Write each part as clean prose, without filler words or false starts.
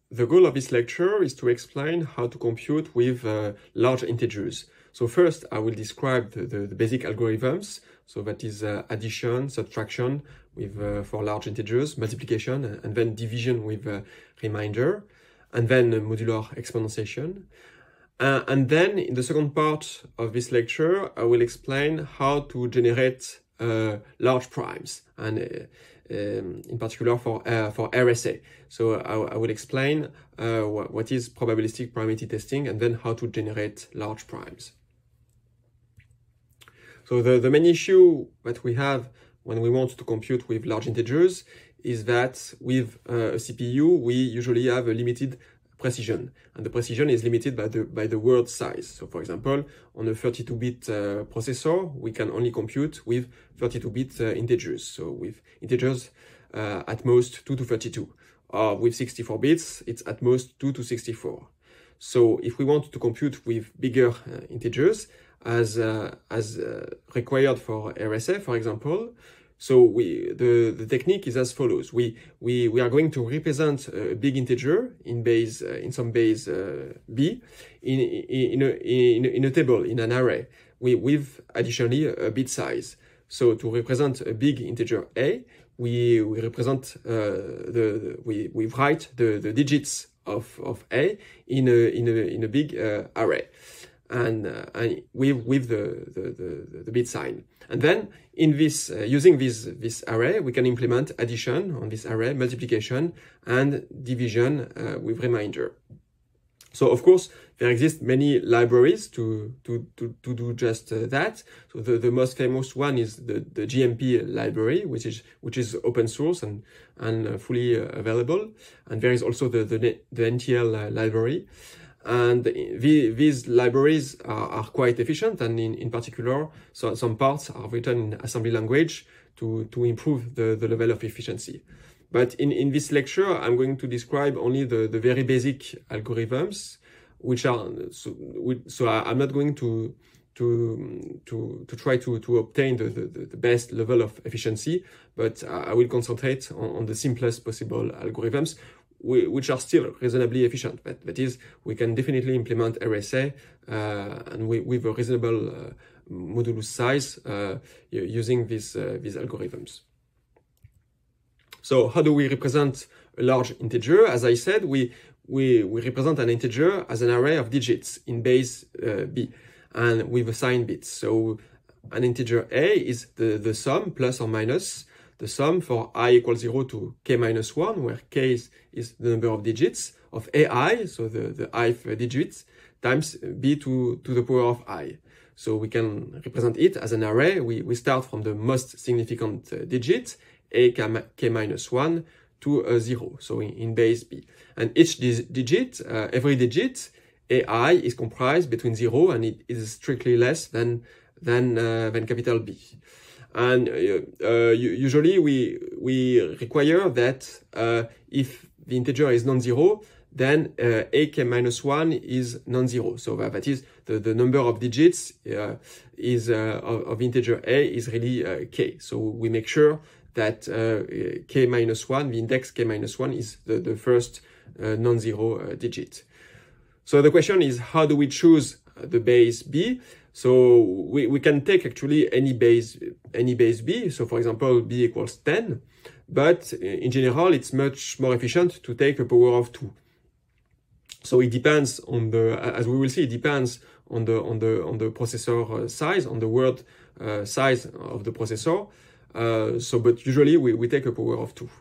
The goal of this lecture is to explain how to compute with large integers. So first, I will describe the basic algorithms. So that is addition, subtraction with for large integers, multiplication, and then division with remainder, and then modular exponentiation. And then in the second part of this lecture, I will explain how to generate large primes, and in particular for RSA. So I will explain what is probabilistic primality testing, and then how to generate large primes. So the main issue that we have when we want to compute with large integers is that with a CPU, we usually have a limited precision, and the precision is limited by the word size. So for example, on a 32-bit processor, we can only compute with 32-bit integers. So with integers at most 2 to 32, or with 64 bits, it's at most 2 to 64. So if we want to compute with bigger integers, as required for RSA, for example, so the technique is as follows. We are going to represent a big integer in some base b in a table, in an array, with additionally a bit size. So to represent a big integer a, we represent we write the digits of a in a big array, and with the bit sign. And then in this using this array, we can implement addition on this array, multiplication, and division with remainder. So of course there exist many libraries to do just that. So the most famous one is the GMP library, which is open source and fully available. And there is also the NTL library. And these libraries are quite efficient, and in particular, so some parts are written in assembly language to improve the level of efficiency. But in this lecture, I'm going to describe only the very basic algorithms, which are so I'm not going to try to obtain the best level of efficiency, but I will concentrate on the simplest possible algorithms, which are still reasonably efficient. That is, we can definitely implement RSA and with a reasonable modulus size using these algorithms. So how do we represent a large integer? As I said, we represent an integer as an array of digits in base b and with assigned bits. So an integer a is the sum plus or minus the sum for I equals 0 to k minus 1, where k is the number of digits of ai, so the ith digits, times b to the power of I. So we can represent it as an array. We start from the most significant digit, a k minus 1, to 0, so in base b. And each digit, every digit, ai is comprised between 0 and it is strictly less than capital B. And usually we require that if the integer is non-zero, then a k minus 1 is non-zero. So that is the number of digits of integer a is really k. So we make sure that k minus 1, the index k minus 1 is the first non-zero digit. So the question is, how do we choose the base b? So we can take actually any base b. So for example, b equals 10, but in general, it's much more efficient to take a power of 2. So it depends on as we will see, it depends on the processor size, on the word size of the processor. But usually we take a power of 2.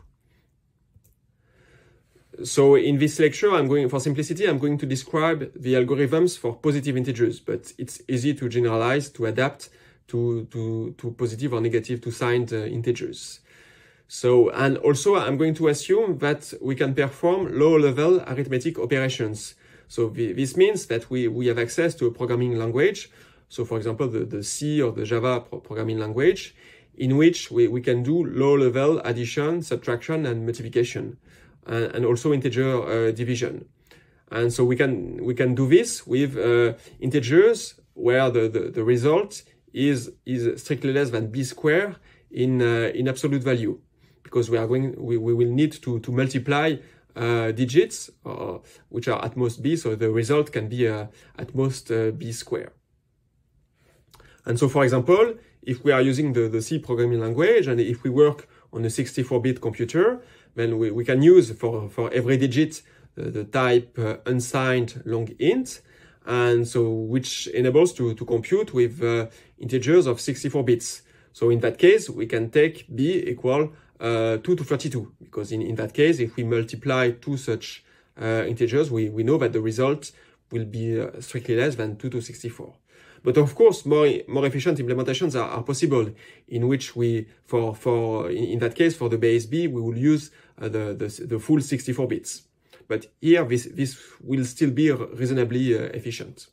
So in this lecture, for simplicity, I'm going to describe the algorithms for positive integers, but it's easy to generalize, to adapt to positive or negative to signed integers. So, and also I'm going to assume that we can perform low-level arithmetic operations. So this means that we have access to a programming language. So for example, the C or the Java programming language, in which we can do low-level addition, subtraction, and multiplication, and also integer division. And so we can do this with integers where the result is strictly less than b squared in absolute value, because we will need to multiply digits, which are at most b, so the result can be at most b square. And so, for example, if we are using the C programming language, and if we work on a 64-bit computer, then we can use for every digit the type unsigned long int, and so which enables to compute with integers of 64 bits. So in that case, we can take b equal 2 to 32, because in that case, if we multiply two such integers, we know that the result will be strictly less than 2 to 64. But of course, more efficient implementations are possible, in which we, in that case, for the base b, we will use the full 64 bits. But here, this will still be reasonably efficient.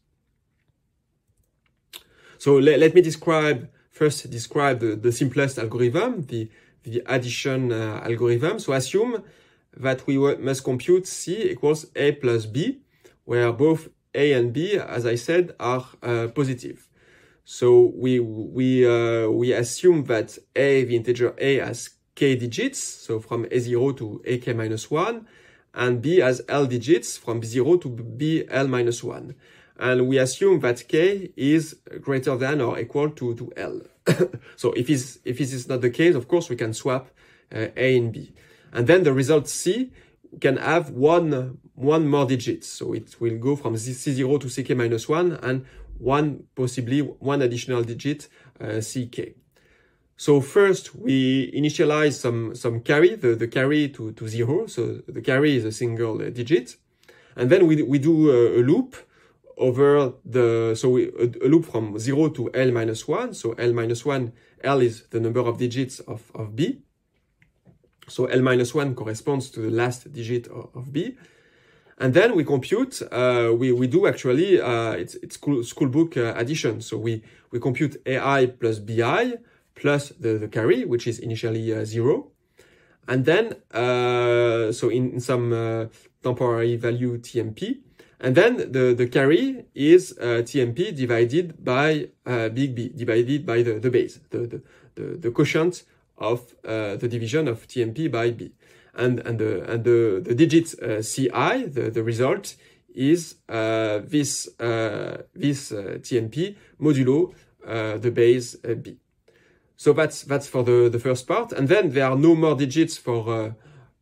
So let me first describe the simplest algorithm, the addition algorithm. So assume that we must compute C equals A plus B, where both A and B, as I said, are positive. So we assume that A, the integer A, has k digits, so from A0 to AK minus 1, and B has L digits from B0 to BL minus 1. And we assume that k is greater than or equal to L. So if this is not the case, of course, we can swap A and B. And then the result C can have one more digit. So it will go from C0 to CK minus 1 and possibly one additional digit, CK. So first we initialize some carry, the carry to 0. So the carry is a single digit. And then we do a loop over a loop from 0 to L minus 1. So L minus 1, L is the number of digits of B. So L minus 1 corresponds to the last digit of B. And then we compute, we do actually, it's schoolbook addition. So we compute AI plus BI plus the carry, which is initially 0. And then, so in some temporary value TMP. And then the carry is TMP divided by big B, divided by the base, the quotient of the division of TMP by B. And the digit CI, the result, is this TMP modulo the base B. So that's for the first part. And then there are no more digits for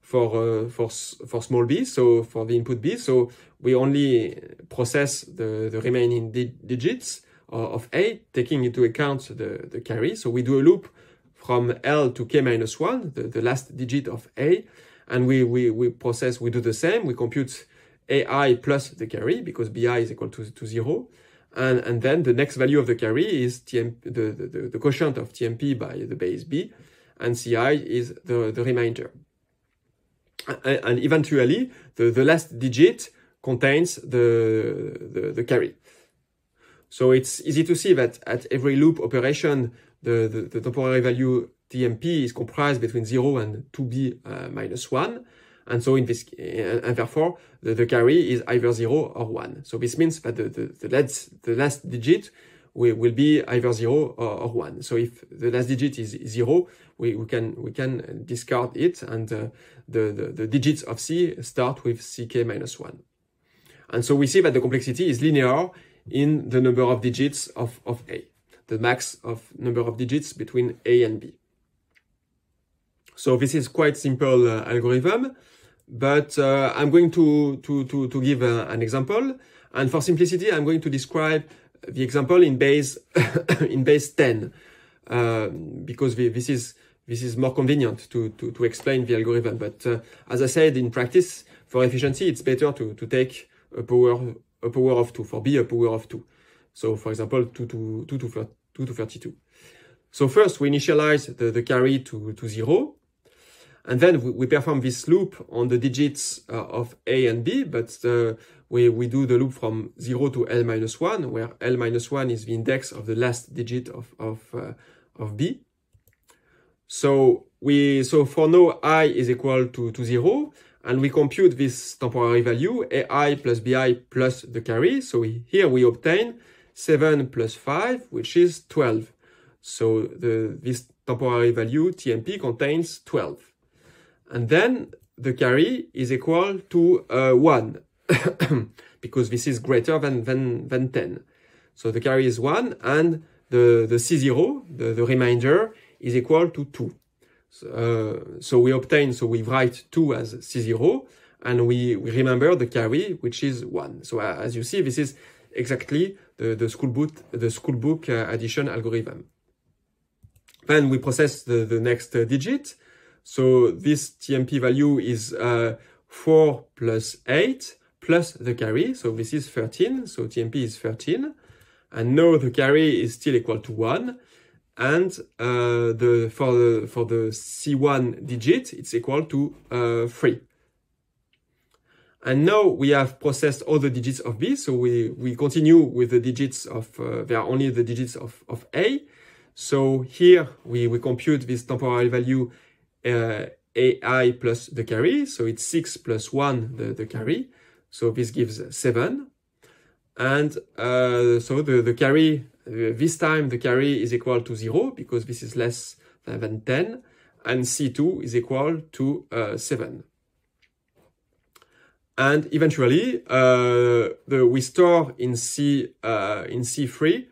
small b, so for the input b. So we only process the remaining digits of A, taking into account the carry. So we do a loop from L to K minus 1, the last digit of A, and we do the same. We compute AI plus the carry, because BI is equal to 0. And then the next value of the carry is the quotient of TMP by the base B, and CI is the remainder. And eventually, the last digit contains the carry. So it's easy to see that at every loop operation, the temporary value TMP is comprised between 0 and 2b minus 1. And so in this, and therefore, the carry is either 0 or 1. So this means that the last digit will be either 0 or 1. So if the last digit is 0, we can discard it, and the digits of C start with CK minus 1. And so we see that the complexity is linear in the number of digits of A, the max of number of digits between A and B. So this is quite simple algorithm, but I'm going to give an example. And for simplicity, I'm going to describe the example in base in base 10, because this is more convenient to explain the algorithm. But as I said, in practice, for efficiency, it's better to take a power of 2, for B a power of 2. So for example, 2 to 32. So first we initialize the carry to 0. And then we perform this loop on the digits of A and B, but we do the loop from 0 to L minus 1, where L minus 1 is the index of the last digit of B. So for now I is equal to 0, and we compute this temporary value, AI plus BI plus the carry. So here we obtain 7 plus 5, which is 12. So this temporary value, TMP, contains 12. And then the carry is equal to 1 because this is greater than 10. So the carry is 1 and the C0, the remainder, is equal to 2. So we write 2 as C0 and we remember the carry, which is 1. So as you see, this is exactly the schoolbook addition algorithm. Then we process the next digit. So this TMP value is 4 plus 8 plus the carry. So this is 13. So TMP is 13. And now the carry is still equal to 1. And for the C1 digit, it's equal to 3. And now we have processed all the digits of B. So we continue with the digits of, they are only the digits of A. So here we compute this temporal value AI plus the carry. So it's 6 plus 1, the carry. So this gives 7. And so the carry, this time the carry is equal to 0 because this is less than 10. And C2 is equal to 7. And eventually, we store in C3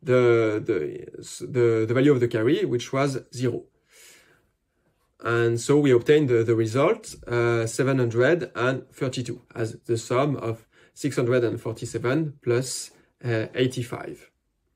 the value of the carry, which was 0. And so we obtain the result 732 as the sum of 647 plus 85.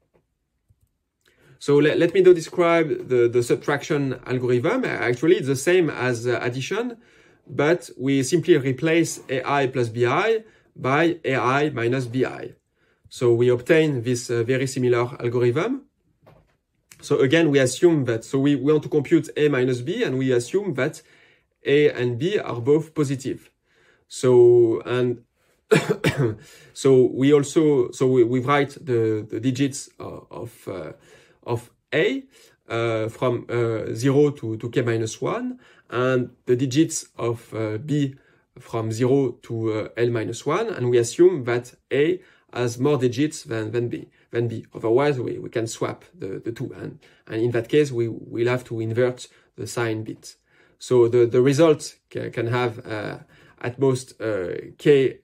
So let me now describe the subtraction algorithm. Actually, it's the same as addition, but we simply replace AI plus BI by AI minus BI. So we obtain this very similar algorithm. So again, we assume that, so we want to compute A minus B, and we assume that A and B are both positive. So, and so we also, we write the digits of A from 0 to K minus 1, and the digits of B from 0 to L minus 1, and we assume that A has more digits than B. Otherwise, we can swap the two, and in that case, we'll have to invert the sign bit. So the result can have at most K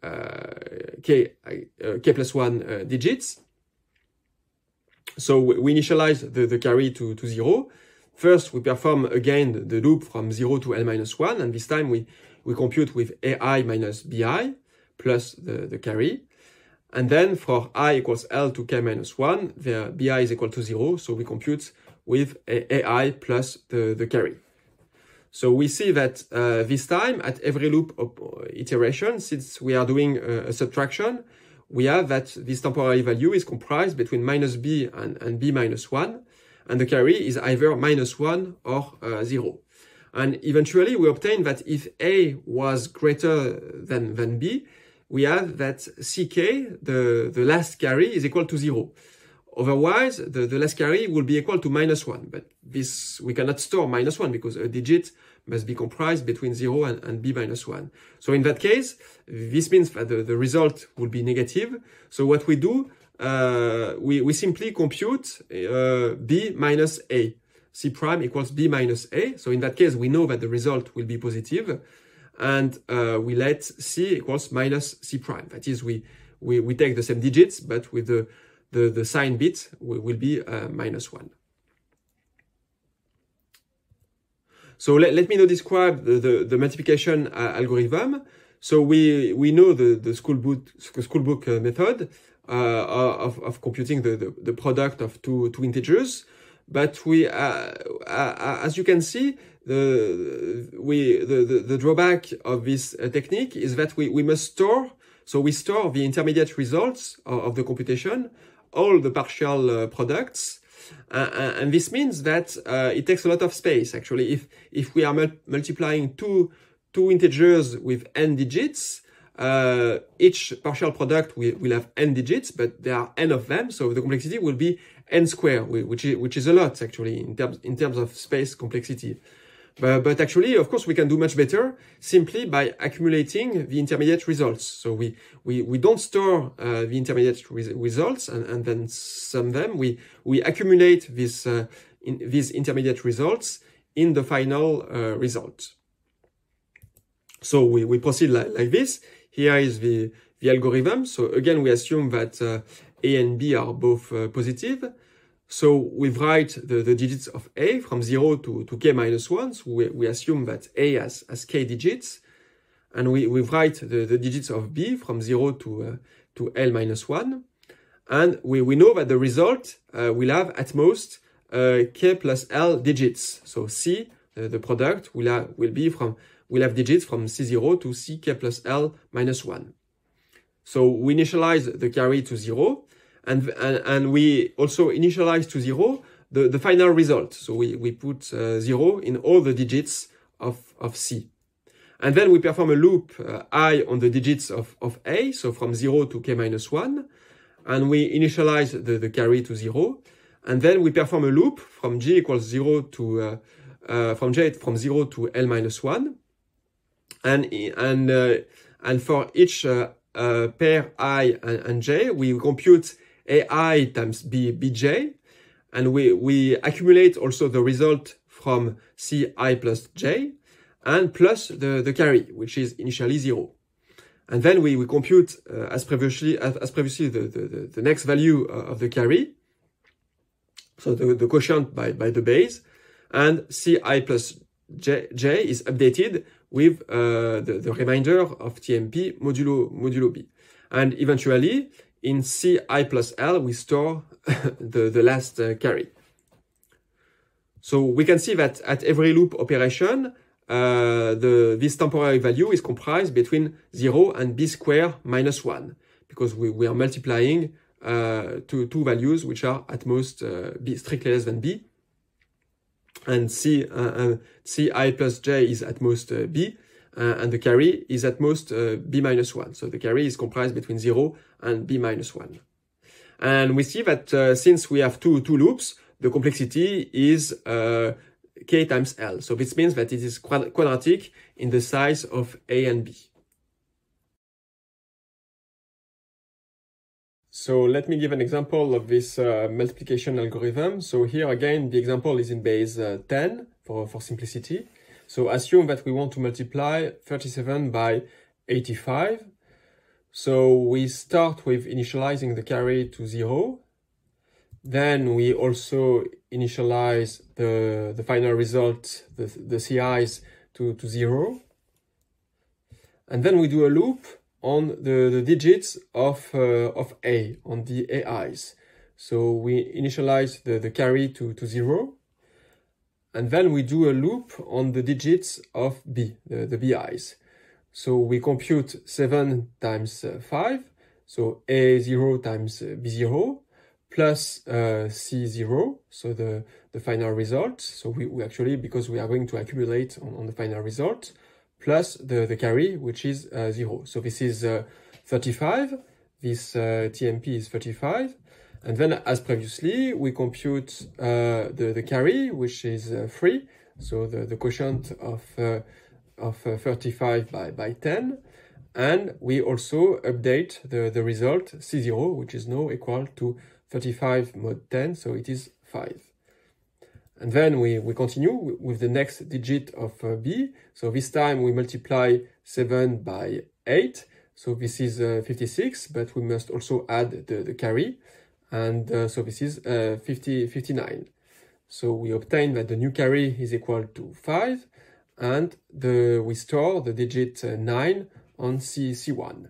plus 1 digits. So we initialize the carry to 0. First, we perform again the loop from 0 to L minus 1, and this time we compute with AI minus BI plus the carry. And then for I equals L to K minus 1, the BI is equal to 0, so we compute with AI plus the carry. So we see that this time, at every loop iteration, since we are doing a subtraction, we have that this temporary value is comprised between minus B and B minus 1, and the carry is either minus 1 or 0. And eventually we obtain that if A was greater than B, we have that CK, the last carry, is equal to 0. Otherwise, the last carry will be equal to minus 1. But this, we cannot store minus 1 because a digit must be comprised between 0 and B minus 1. So in that case, this means that the result will be negative. So what we do, we simply compute B minus A. C prime equals B minus A. So in that case, we know that the result will be positive. And we let C equals minus C prime. That is, we take the same digits, but with the sign bit will be minus 1. So let me now describe the multiplication algorithm. So we know the schoolbook method of computing the product of two integers, but as you can see, the drawback of this technique is that we must store. So we store the intermediate results of the computation, all the partial products. And this means that it takes a lot of space. Actually, if we are multiplying two integers with n digits, each partial product will have n digits, but there are n of them, so the complexity will be n squared, which is a lot actually in terms of space complexity. But actually, of course, we can do much better simply by accumulating the intermediate results. So we don't store the intermediate results and then sum them. We accumulate these intermediate results in the final result. So we proceed like this. Here is the algorithm. So again, we assume that A and B are both positive. So we write the digits of A from 0 to k minus 1. So we assume that A has k digits. And we write the digits of B from 0 to L minus 1. And we know that the result will have at most k plus L digits. So C, the product, will have digits from C0 to Ck plus L minus 1. So we initialize the carry to 0, and we also initialize to 0 the final result. So we put 0 in all the digits of C. And then we perform a loop I on the digits of A, so from 0 to k minus 1, and we initialize the carry to 0. And then we perform a loop from J equals 0 to from 0 to L minus 1. And for each pair I and J, we compute AI times Bj, and we accumulate also the result from Ci plus J, and plus the carry, which is initially 0. And then we compute, as previously, the next value of the carry, so the quotient by the base, and Ci plus J is updated with the remainder of TMP modulo B. And eventually, in Ci plus L, we store the last carry. So we can see that at every loop operation, this temporary value is comprised between 0 and b squared minus 1, because we are multiplying two values which are at most b, strictly less than b. And Ci plus J is at most b, and the carry is at most b minus 1. So the carry is comprised between 0 and b minus 1. And we see that since we have two loops, the complexity is k times L. So this means that it is quadratic in the size of A and B. So let me give an example of this multiplication algorithm. So here again, the example is in base 10 for simplicity. So assume that we want to multiply 37 by 85. So we start with initializing the carry to 0. Then we also initialize the final result, the CIs to 0. And then we do a loop on the digits of A, on the AIs. So we initialize the carry to 0. And then we do a loop on the digits of B, the BIs. So we compute 7 times 5, so A0 times B0, plus C0, so the final result. So we actually, because we are going to accumulate on the final result, plus the carry, which is 0. So this is 35, this TMP is 35. And then, as previously, we compute the carry, which is 3, so the quotient of 35 by 10. And we also update the result C0, which is now equal to 35 mod 10, so it is 5. And then we continue with the next digit of B. So this time we multiply 7 by 8. So this is 56, but we must also add the carry. And so this is 59. So we obtain that the new carry is equal to 5. And we store the digit 9 on C1.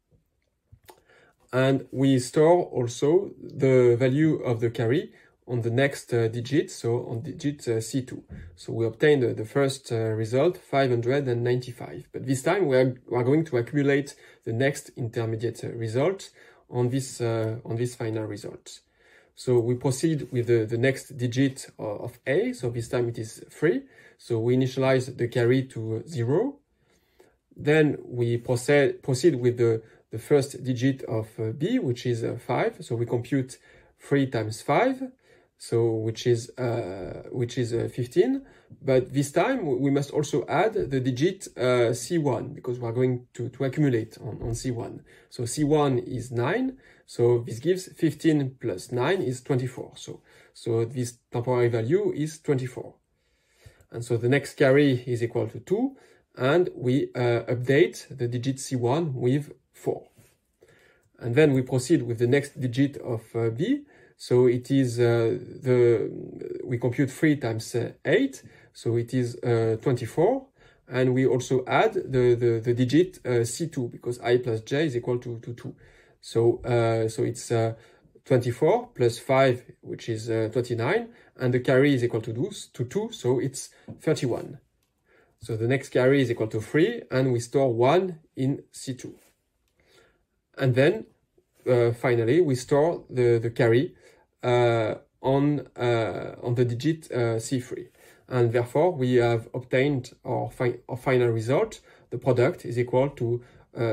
And we store also the value of the carry on the next digit, so on digit C2. So we obtain the first result, 595. But this time we are going to accumulate the next intermediate result on this final result. So we proceed with the next digit of A. So this time it is 3. So we initialize the carry to 0. Then we proceed with the first digit of B, which is 5. So we compute 3 times 5, so which is 15. But this time we must also add the digit C1, because we are going to accumulate on C1. So C1 is 9. So this gives 15 plus 9 is 24. So this temporary value is 24. And so the next carry is equal to 2. and we update the digit C1 with 4. And then we proceed with the next digit of B. So it is we compute 3 times 8, so it is 24. And we also add the digit C2, because I plus j is equal to 2. So it's 24 plus 5, which is 29, and the carry is equal to 2, so it's 31. So the next carry is equal to 3, and we store 1 in C2. And then, finally, we store the carry on the digit C3. And therefore, we have obtained our final result. The product is equal to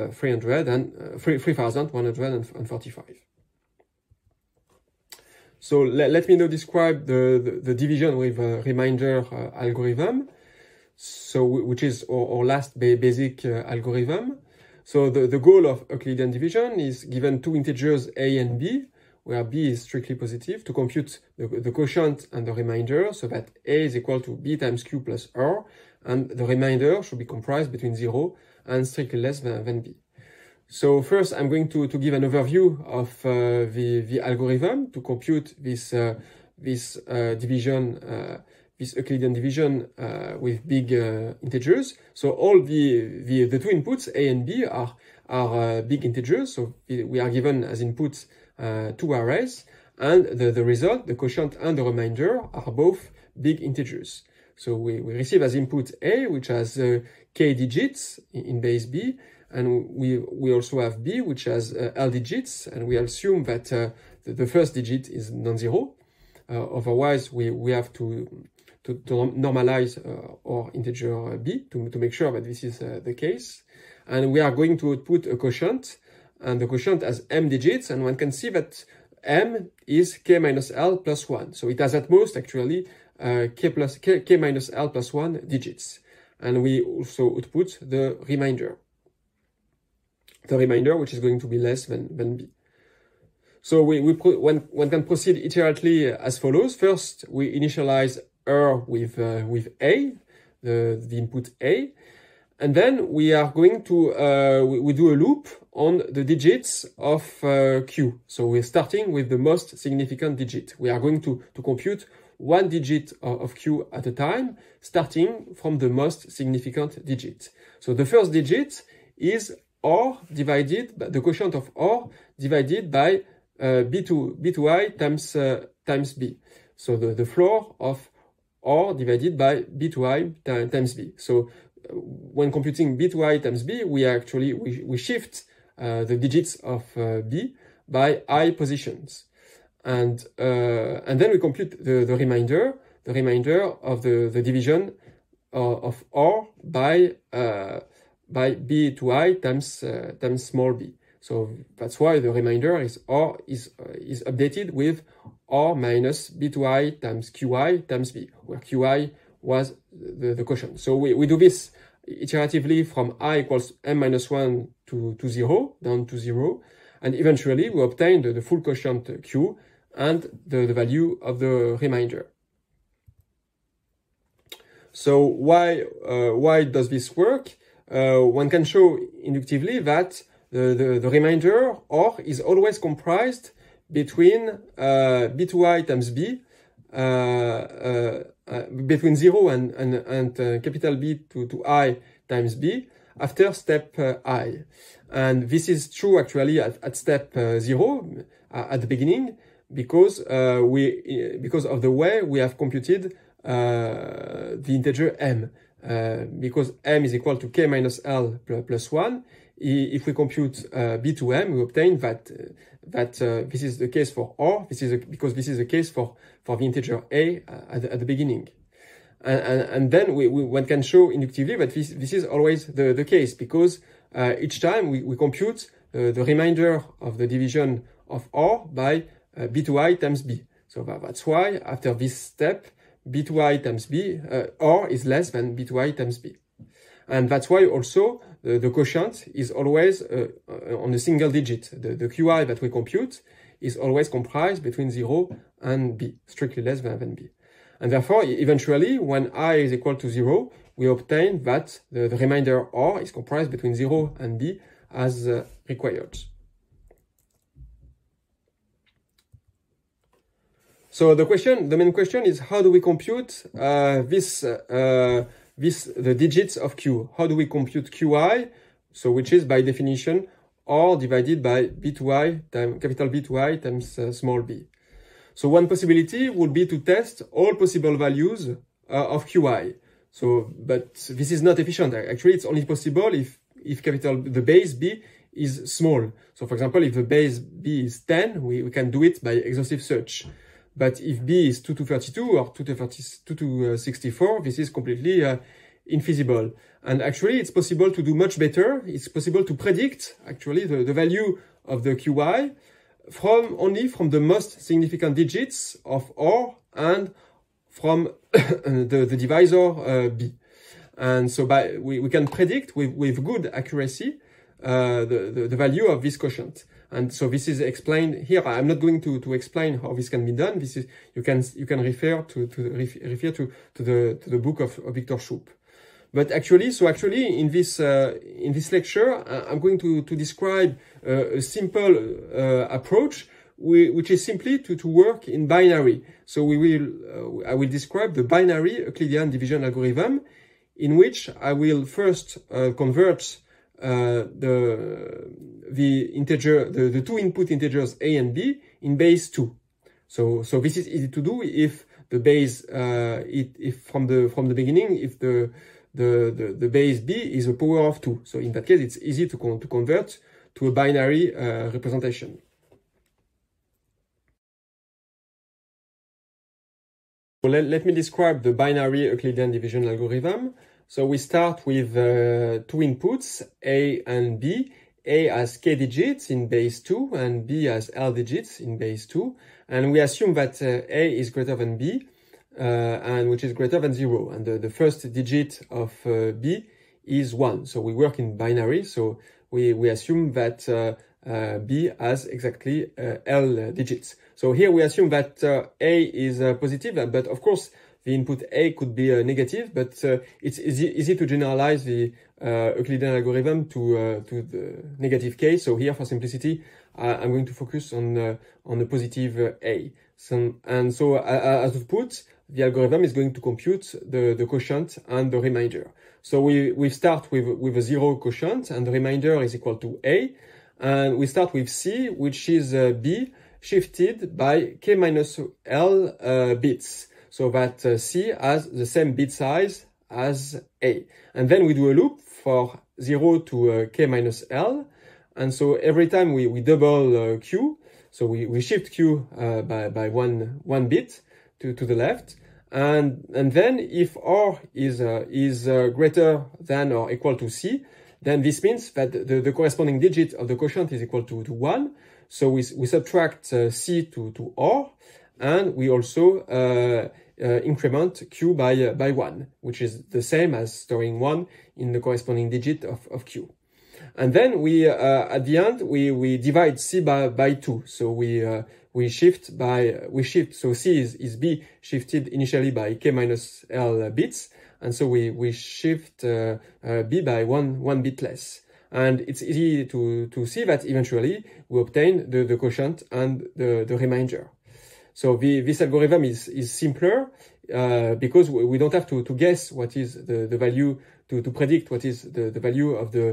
3,145. So let me now describe the division with a remainder algorithm, so which is our last basic algorithm. So the goal of Euclidean division is, given two integers a and b, where b is strictly positive, to compute the quotient and the remainder, so that a is equal to b times q plus r, and the remainder should be comprised between 0 and strictly less than b. So first, I'm going to give an overview of the algorithm to compute this division, this Euclidean division with big integers. So all the two inputs, a and b, are big integers. So we are given as inputs two arrays, and the result, the quotient and the remainder, are both big integers. So we receive as input a, which has k digits in base b, and we also have b, which has l digits, and we assume that the first digit is non-zero. Otherwise, we have to normalize our integer b to make sure that this is the case. And we are going to output a quotient, and the quotient has m digits, and one can see that m is k minus l plus 1. So it has at most, actually, k minus l plus 1 digits. And we also output the remainder. The remainder, which is going to be less than b. So one can proceed iteratively as follows. First, we initialize r with a, the input a, and then we are going to we do a loop on the digits of q. So we're starting with the most significant digit. We are going to compute one digit of q at a time, starting from the most significant digit. So the first digit is r divided by the quotient of r divided by b to I times b. So the floor of r divided by b to I times b. So when computing b to I times b, we shift the digits of b by I positions, and then we compute the remainder of the division of r by b to I times small b. So that's why the remainder is r is updated with r minus b to I times qi times b, where qi was the quotient. So we do this iteratively from I equals m minus 1 to 0, down to 0, and eventually we obtain the full quotient q and the value of the remainder. So why does this work? One can show inductively that the remainder r is always comprised between b to I times b, between 0 and capital B to I times b after step I. And this is true actually at step 0 at the beginning, because of the way we have computed the integer m. Because m is equal to k minus l plus 1, if we compute b to m, we obtain that this is the case for r. Because this is the case for the integer a at the beginning, and then one can show inductively that this is always the case, because each time we compute the remainder of the division of r by b to I times b. So that's why after this step, b to I times b, r is less than b to I times b. And that's why also the quotient is always on a single digit. The qi that we compute is always comprised between 0 and b, strictly less than b. And therefore, eventually, when I is equal to 0, we obtain that the remainder R is comprised between 0 and B as required. So the main question is, how do we compute the digits of Q? How do we compute Qi? So which is by definition R divided by B to I times capital B to I times small b. So one possibility would be to test all possible values of Qi. So, but this is not efficient. Actually, it's only possible if the base B is small. So for example, if the base B is 10, we can do it by exhaustive search. But if B is 2 to 32 or 2 to 64, this is completely infeasible. And actually, it's possible to do much better. It's possible to predict actually the value of the Qi only from the most significant digits of R and from the divisor B. And so we can predict with good accuracy the value of this quotient. And so this is explained here. I'm not going to explain how this can be done. This is you can refer to the book of Victor Shoup. But actually, in this lecture, I'm going to describe a simple approach, which is simply to work in binary. So I will describe the binary Euclidean division algorithm, in which I will first convert the two input integers a and b in base 2. So this is easy to do if the base if from the beginning if the base b is a power of 2. So in that case, it's easy to convert to a binary representation. So let me describe the binary Euclidean division algorithm. So we start with two inputs, A and B. A has k digits in base 2 and B has L digits in base 2. And we assume that A is greater than B, and which is greater than 0. And the first digit of B is 1. So we work in binary. So we assume that B has exactly L digits. So here we assume that A is positive, but of course, the input A could be negative, but it's easy to generalize the Euclidean algorithm to the negative case. So here, for simplicity, I'm going to focus on the positive A. So as output, the algorithm is going to compute the quotient and the remainder. So we start with a 0 quotient, and the remainder is equal to A. And we start with C, which is B shifted by k minus L bits. So that C has the same bit size as A. And then we do a loop for 0 to k minus L. And so every time we double Q, so we shift Q by one bit to the left. And then if R is greater than or equal to C, then this means that the corresponding digit of the quotient is equal to 1. So we subtract C to R, and we also increment Q by 1, which is the same as storing 1 in the corresponding digit of Q. And then at the end we divide C by 2. So we shift. So C is B shifted initially by k minus L bits, and so we shift B by one bit less. And it's easy to see that eventually we obtain the quotient and the remainder. So this algorithm is simpler because we don't have to guess what is the value, to predict what is the value of the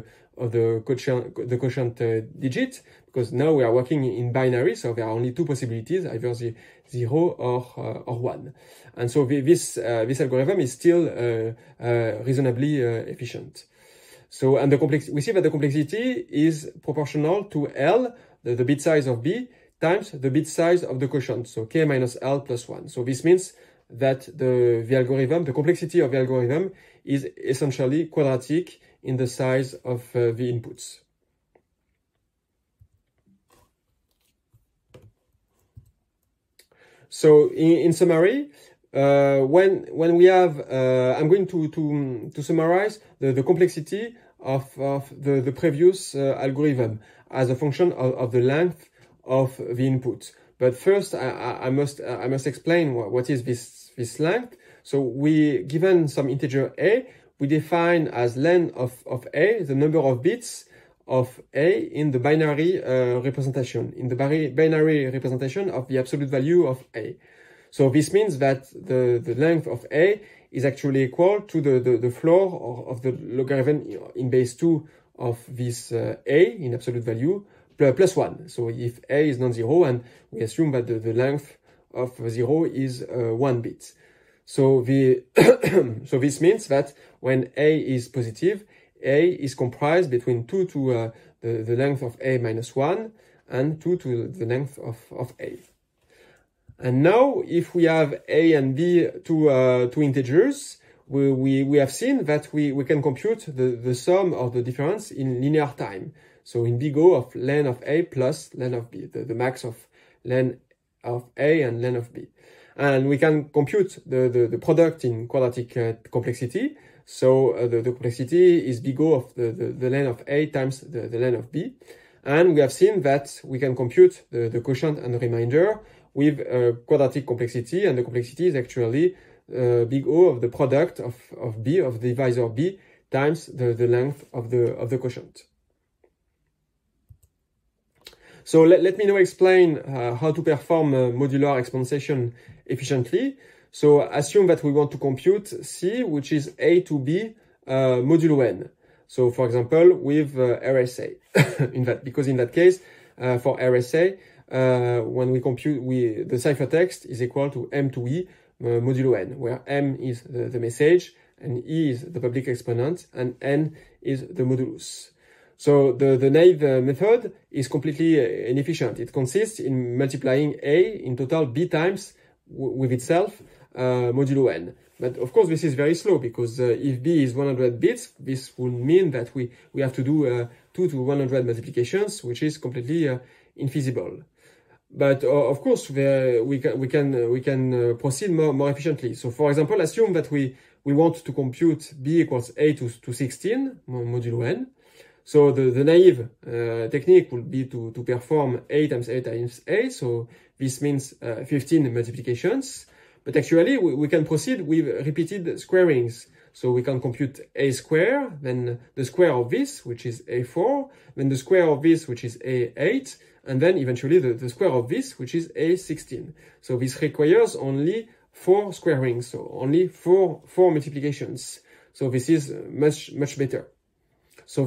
quotient digit, because now we are working in binary, so there are only two possibilities, either 0 or 1. And so this algorithm is still reasonably efficient. So, and we see that the complexity is proportional to L, the bit size of B, times the bit size of the quotient, so k minus L plus 1. So this means that the complexity of the algorithm is essentially quadratic in the size of the inputs. So in summary, when we have, I'm going to summarize the complexity of the previous algorithm as a function of the length of the input. But first, I must explain what is this length. So we, given some integer a, we define as len of a the number of bits of a in the binary representation, in the binary representation of the absolute value of a. So this means that the length of a is actually equal to the floor of the logarithm in base 2 of this a in absolute value plus 1. So if a is non-zero, and we assume that the length of 0 is 1 bit. So so this means that when a is positive, a is comprised between 2 to the length of a minus 1 and 2 to the length of a. And now, if we have a and b two integers, we have seen that we can compute the sum of the difference in linear time. So in big O of len of a plus len of b, the max of len of a and len of b. And we can compute the product in quadratic complexity. So the complexity is big O of the len of a times the len of b. And we have seen that we can compute the quotient and the remainder with quadratic complexity, and the complexity is actually big O of the product of b, of the divisor b, times the length of the quotient. So let me now explain how to perform modular exponentiation efficiently. So assume that we want to compute C, which is A to B modulo n. So for example, with RSA, because in that case, for RSA, when we compute, the ciphertext is equal to M to E modulo n, where M is the message, and E is the public exponent, and N is the modulus. So the naive method is completely inefficient. It consists in multiplying A in total B times with itself modulo n. But of course, this is very slow, because if B is 100 bits, this would mean that we have to do 2 to 100 multiplications, which is completely infeasible. But of course, we can proceed more efficiently. So for example, assume that we want to compute B equals A to 16 modulo n. So the naive technique would be to perform A times A times A. So this means 15 multiplications. But actually, we can proceed with repeated squarings. So we can compute A square, then the square of this, which is A4, then the square of this, which is A8, and then eventually the square of this, which is A16. So this requires only 4 squarings, so only four multiplications. So this is much better. So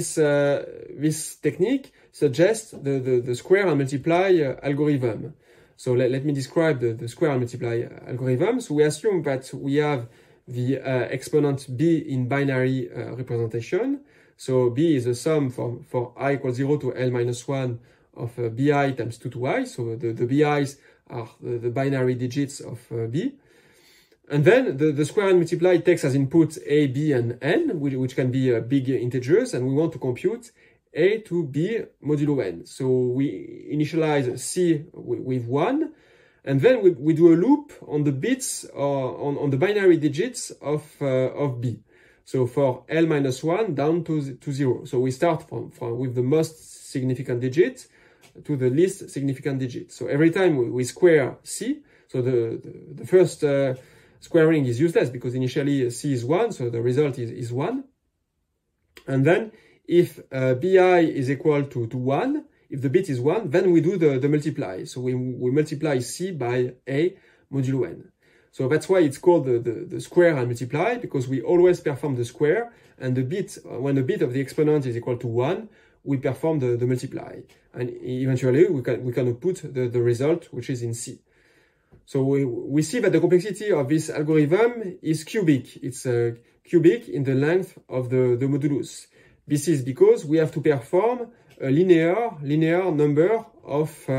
this technique suggests the square and multiply algorithm. So let me describe the square and multiply algorithm. So we assume that we have the exponent b in binary representation. So b is the sum for I equals 0 to L minus 1 of bi times 2 to I. So the bi's are the binary digits of b. And then the square and multiply takes as input a, b, and n, which can be big integers, and we want to compute a to b modulo n. So we initialize c with 1, and then we do a loop on the bits on the binary digits of b. So for L minus 1 down to 0. So we start with the most significant digit to the least significant digit. So every time we square c, so the first squaring is useless because initially c is 1, so the result is 1. And then if bi is equal to 1, if the bit is 1, then we do the multiply. So we multiply c by a modulo n. So that's why it's called the square and multiply, because we always perform the square, and the bit, when the bit of the exponent is equal to 1, we perform the multiply. And eventually we can output the result, which is in c. So we see that the complexity of this algorithm is cubic. It's cubic in the length of the modulus. This is because we have to perform a linear number of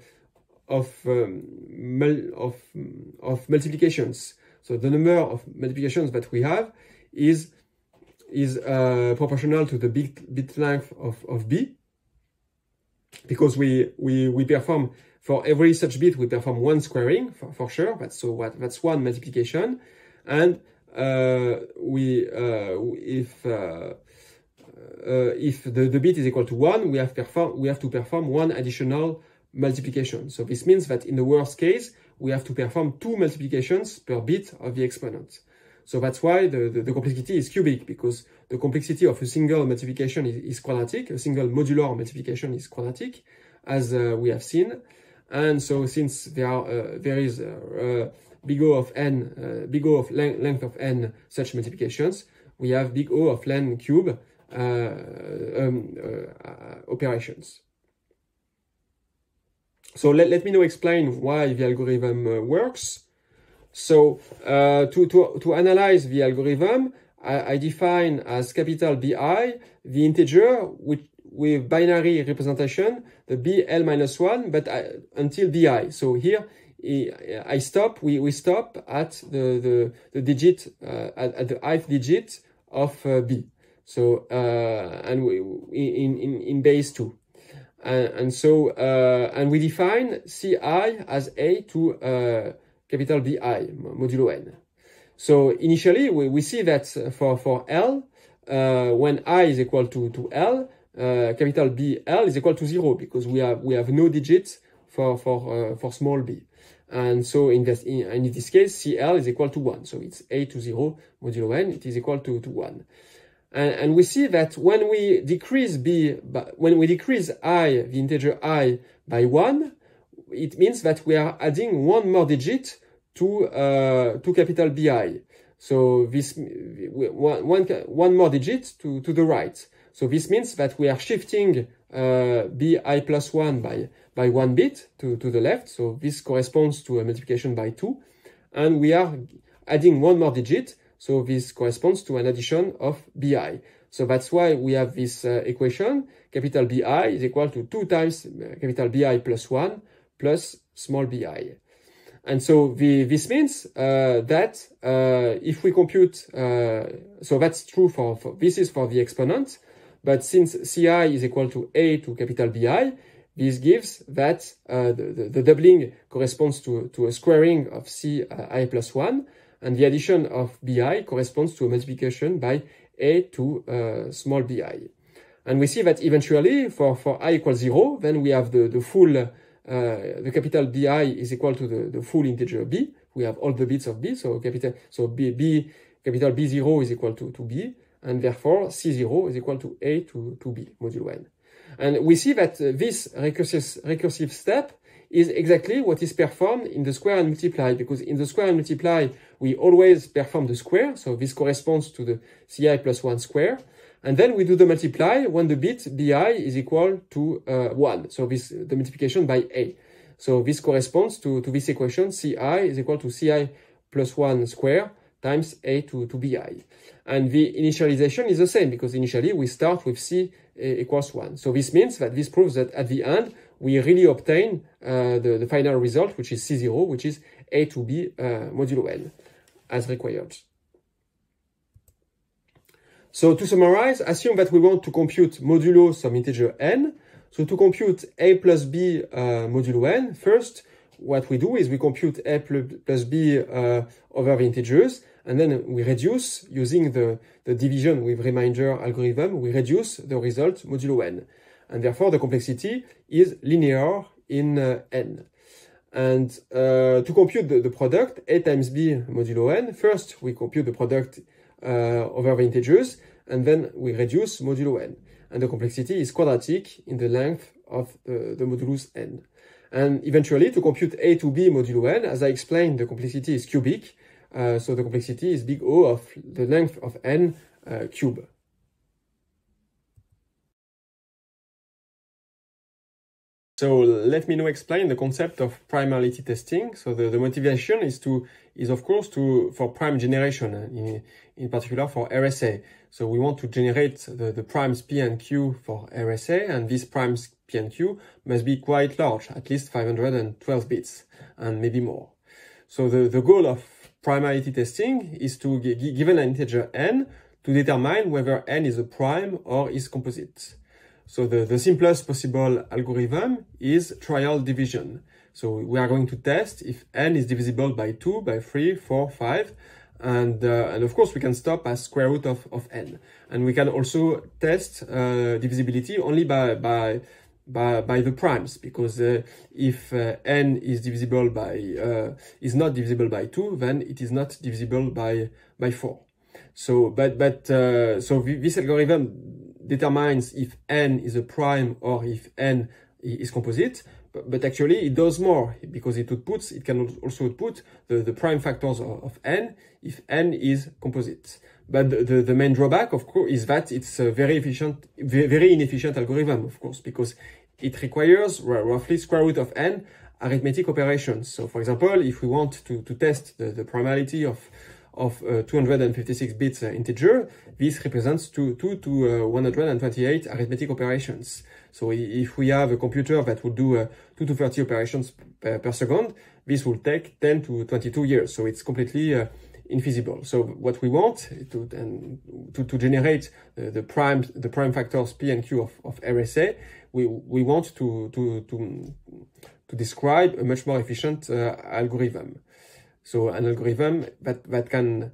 multiplications. So the number of multiplications that we have is proportional to the bit length of b, because we perform, for every such bit, we perform 1 squaring for sure. That's 1 multiplication, and if the bit is equal to 1, we have to perform 1 additional multiplication. So this means that in the worst case, we have to perform 2 multiplications per bit of the exponent. So that's why the complexity is cubic, because the complexity of a single multiplication is quadratic, a single modular multiplication is quadratic, as we have seen. And so since there is big O of n, big O of length of n such multiplications, we have big O of ln cube operations. So let me now explain why the algorithm works. So to analyze the algorithm, I define as capital BI the integer with binary representation, the BL-1, but until BI. So here we stop at the digit at the ith digit of B. So and in base 2. And we define Ci as A to capital BI modulo n. So initially we see that for L, when I is equal to L, capital BL is equal to 0, because we have no digits for small b. And so in this case, CL is equal to 1. So it's A to 0 modulo n, it is equal to 1. And we see that when we decrease I, the integer I, by 1, it means that we are adding one more digit to capital BI. So this one more digit to the right. So this means that we are shifting BI plus 1 by 1 bit to the left. So this corresponds to a multiplication by 2. And we are adding one more digit. So this corresponds to an addition of BI. So that's why we have this equation. Capital BI is equal to 2 times capital BI plus 1 plus small bi. And so this means that if we compute, so that's true this is for the exponent, but since Ci is equal to A to capital BI, this gives that the doubling corresponds to a squaring of Ci plus 1, and the addition of bi corresponds to a multiplication by A to small bi. And we see that eventually for I equals 0, then we have the full, the capital BI is equal to the full integer b. We have all the bits of b, so capital B0 is equal to b, and therefore C0 is equal to A to b modulo n. And we see that this recursive step is exactly what is performed in the square and multiply, because in the square and multiply, we always perform the square, so this corresponds to the Ci plus 1 square, and then we do the multiply when the bit bi is equal to 1, so the multiplication by A. So this corresponds to this equation, Ci is equal to Ci plus 1 square times A to bi. And the initialization is the same, because initially we start with C equals 1. So this means that this proves that at the end, we really obtain the final result, which is C0, which is A to B modulo n, as required. So to summarize, assume that we want to compute modulo some integer n. So to compute A plus B modulo n, first, what we do is we compute A plus B over the integers, and then we reduce, using the division with remainder algorithm, we reduce the result modulo n. And therefore, the complexity is linear in n. And to compute the product, A times B modulo n, first we compute the product over the integers, and then we reduce modulo n. And the complexity is quadratic in the length of the modulus n. And eventually, to compute A to B modulo n, as I explained, the complexity is cubic. So the complexity is big O of the length of n cube. So let me now explain the concept of primality testing. So the motivation is of course for prime generation, in particular for RSA. So we want to generate the primes P and Q for RSA, and these primes P and Q must be quite large, at least 512 bits, and maybe more. So the goal of primality testing is to, given an integer n, to determine whether n is a prime or is composite. So the simplest possible algorithm is trial division. So we are going to test if n is divisible by 2, by 3, 4, 5, and of course we can stop at square root of n. And we can also test divisibility only by by the primes, because if n is divisible by is not divisible by 2, then it is not divisible by 4. So so this algorithm determines if n is a prime or if n is composite, but actually it does more, because it can also output the prime factors of n if n is composite. But the main drawback, of course, is that it's a very inefficient algorithm, of course, because it requires roughly square root of n arithmetic operations. So, for example, if we want to test the primality of 256 bits integer, this represents 2 to 128 arithmetic operations. So if we have a computer that will do 2 to 30 operations per second, this will take 10 to 22 years. So it's completely infeasible. So what we want to generate the prime factors P and Q of RSA, we want to describe a much more efficient algorithm. So an algorithm that can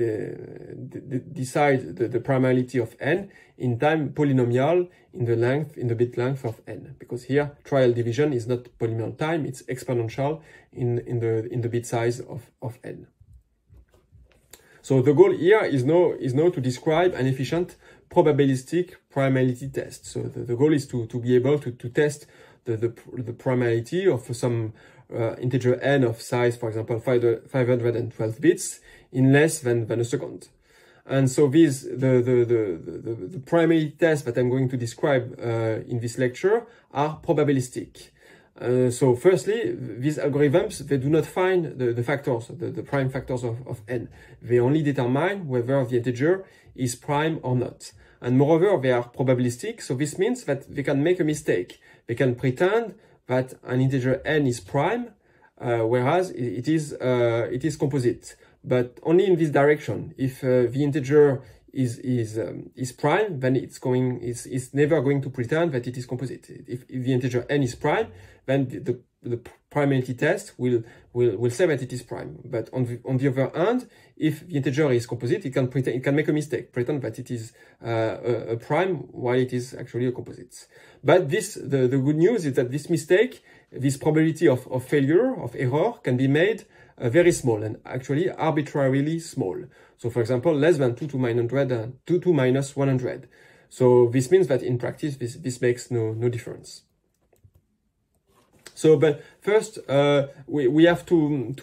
decide the primality of n in time polynomial in the bit length of n, because here trial division is not polynomial time, it's exponential in the bit size of n. So the goal here is now to describe an efficient probabilistic primality test. So the goal is to be able to test the primality of some integer n of size, for example, 512 bits in less than a second. And so the primality tests that I'm going to describe in this lecture are probabilistic. So firstly, these algorithms, they do not find the factors, the prime factors of n. They only determine whether the integer is prime or not. And moreover, they are probabilistic, so this means that they can make a mistake. They can pretend that an integer n is prime, whereas it is composite, but only in this direction. If the integer is prime, then it's never going to pretend that it is composite. If the integer n is prime, then the primality test will say that it is prime. But on the other hand, if the integer is composite, it can make a mistake, pretend that it is a prime while it is actually a composite. But the good news is that this mistake, this probability of failure, of error, can be made very small, and actually arbitrarily small. So for example, less than 2 to minus 100. So this means that in practice, this makes no difference. So, but first, we have to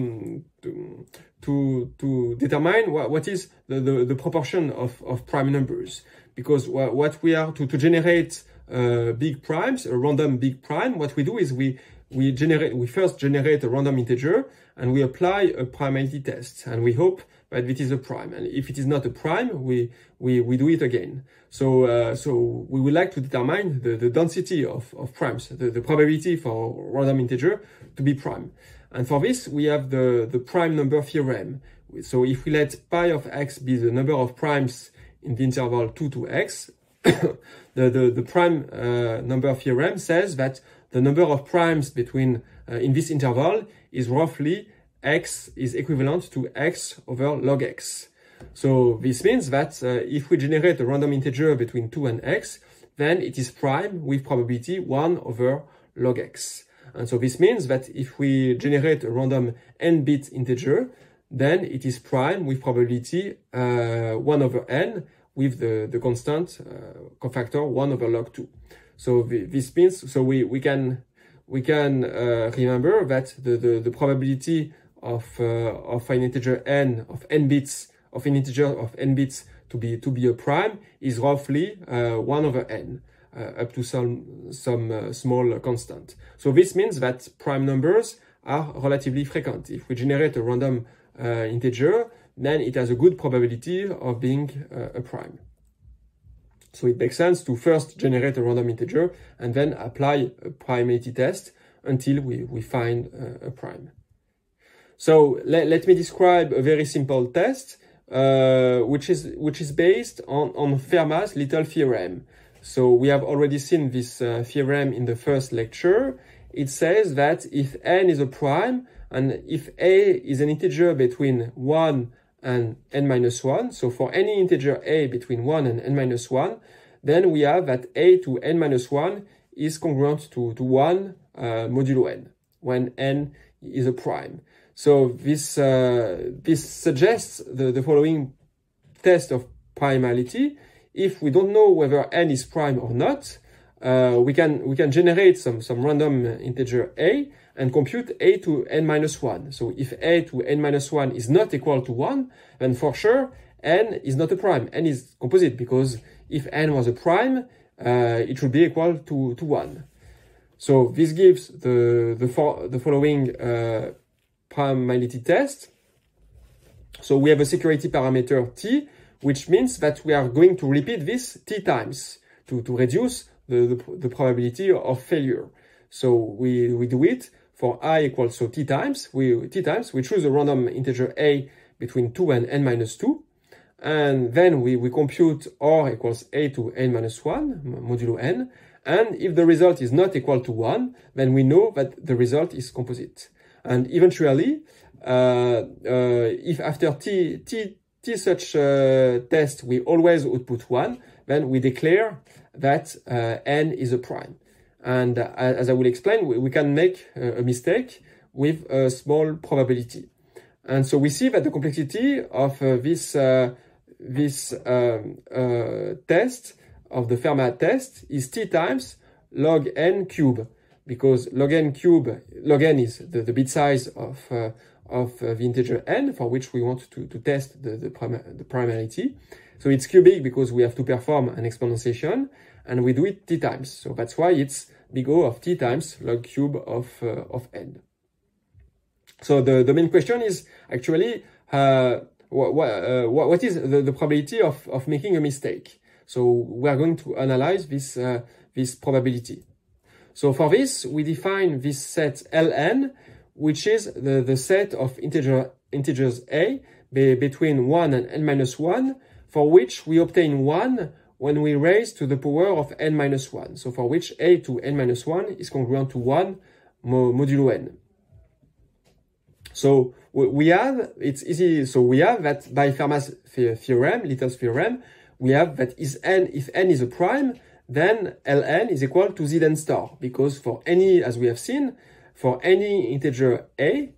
determine what is the proportion of prime numbers, because what we are to generate big primes, a random big prime, what we do is we first generate a random integer and we apply a primality test, and we hope that it is a prime. And if it is not a prime, we do it again. So we would like to determine the density of primes, the probability for random integer to be prime. And for this, we have the prime number theorem. So if we let pi of x be the number of primes in the interval 2 to x, the prime number theorem says that the number of primes between in this interval is roughly x is equivalent to x over log x. So this means that if we generate a random integer between 2 and x, then it is prime with probability 1 over log x. And so this means that if we generate a random n-bit integer, then it is prime with probability 1 over n with the constant cofactor 1 over log 2. So this means, so we can remember that the probability of an integer n of n bits of an integer of n bits to be a prime is roughly 1 over n up to some small constant. So this means that prime numbers are relatively frequent. If we generate a random integer, then it has a good probability of being a prime. So it makes sense to first generate a random integer and then apply a primality test until we find a prime. So let me describe a very simple test, which is based on Fermat's little theorem. So we have already seen this theorem in the first lecture. It says that if n is a prime and if a is an integer between 1 and n minus 1, so for any integer a between 1 and n minus 1, then we have that a to n minus 1 is congruent to 1 modulo n, when n is a prime. So this suggests the following test of primality. If we don't know whether n is prime or not, we can generate some random integer a and compute a to n minus 1. So if a to n minus 1 is not equal to 1, then for sure n is not a prime. N is composite, because if n was a prime, it should be equal to 1. So this gives the following primality test. So we have a security parameter t, which means that we are going to repeat this t times to reduce the probability of failure. So we do it for I equals t times. We choose a random integer a between 2 and n minus 2. And then we compute r equals a to n minus 1 modulo n. And if the result is not equal to 1, then we know that the result is composite. And eventually, if after t such test we always output 1, then we declare that n is a prime. And as I will explain, we can make a mistake with a small probability. And so we see that the complexity of this test, of the Fermat test, is t times log n cube, because log n is the bit size of the integer n for which we want to test the primality. So it's cubic because we have to perform an exponentiation, and we do it t times. So that's why it's big O of t times log cube of n. So the main question is actually what is the probability of making a mistake? So we are going to analyze this probability. So for this, we define this set Ln, which is the set of integers a between 1 and n minus 1, for which we obtain 1 when we raise to the power of n minus 1. So for which a to n minus 1 is congruent to 1 modulo n. So we have, it's easy, so we have that by Fermat's theorem, Little's theorem, we have that if n is a prime, then Ln is equal to Zn star, because for any, as we have seen, for any integer a